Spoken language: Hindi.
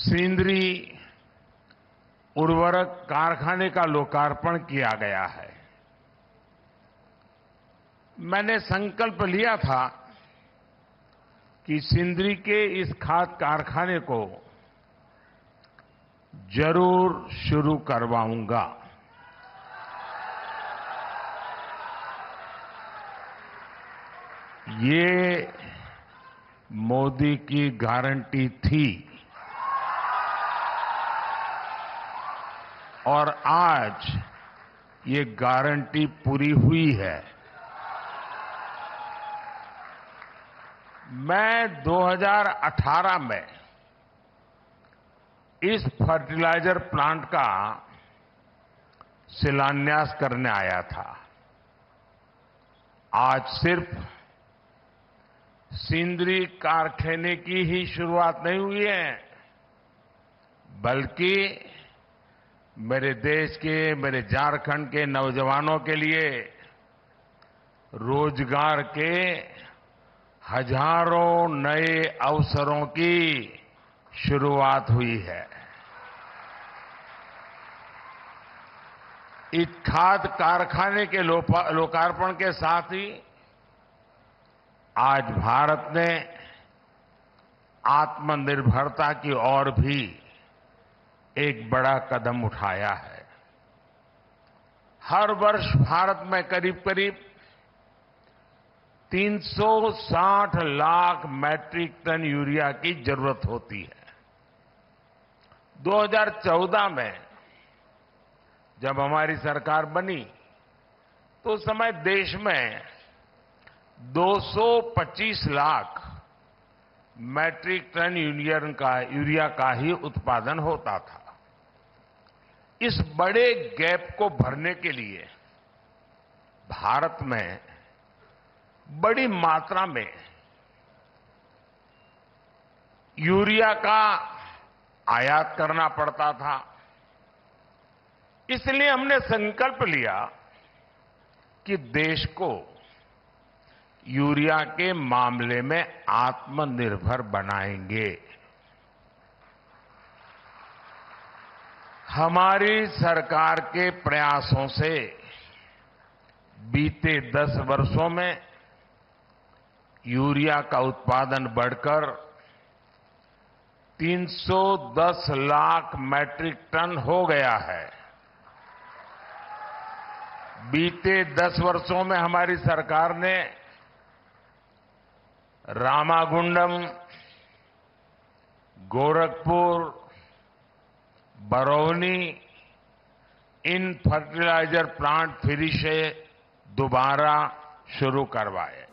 सिंदरी उर्वरक कारखाने का लोकार्पण किया गया है। मैंने संकल्प लिया था कि सिंदरी के इस खाद कारखाने को जरूर शुरू करवाऊंगा। ये मोदी की गारंटी थी और आज ये गारंटी पूरी हुई है। मैं 2018 में इस फर्टिलाइजर प्लांट का शिलान्यास करने आया था। आज सिर्फ सिंदरी कारखाने की ही शुरुआत नहीं हुई है, बल्कि मेरे देश के, मेरे झारखंड के नौजवानों के लिए रोजगार के हजारों नए अवसरों की शुरुआत हुई है। इस खाद कारखाने के लोकार्पण के साथ ही आज भारत ने आत्मनिर्भरता की ओर भी एक बड़ा कदम उठाया है। हर वर्ष भारत में करीब 360 लाख मैट्रिक टन यूरिया की जरूरत होती है। 2014 में जब हमारी सरकार बनी तो उस समय देश में 225 लाख मैट्रिक टन यूरिया का ही उत्पादन होता था। इस बड़े गैप को भरने के लिए भारत में बड़ी मात्रा में यूरिया का आयात करना पड़ता था। इसलिए हमने संकल्प लिया कि देश को यूरिया के मामले में आत्मनिर्भर बनाएंगे। हमारी सरकार के प्रयासों से बीते 10 वर्षों में यूरिया का उत्पादन बढ़कर 310 लाख मैट्रिक टन हो गया है। बीते 10 वर्षों में हमारी सरकार ने रामागुंडम, गोरखपुर, बरौनी इन फर्टिलाइजर प्लांट फिर से दोबारा शुरू करवाए।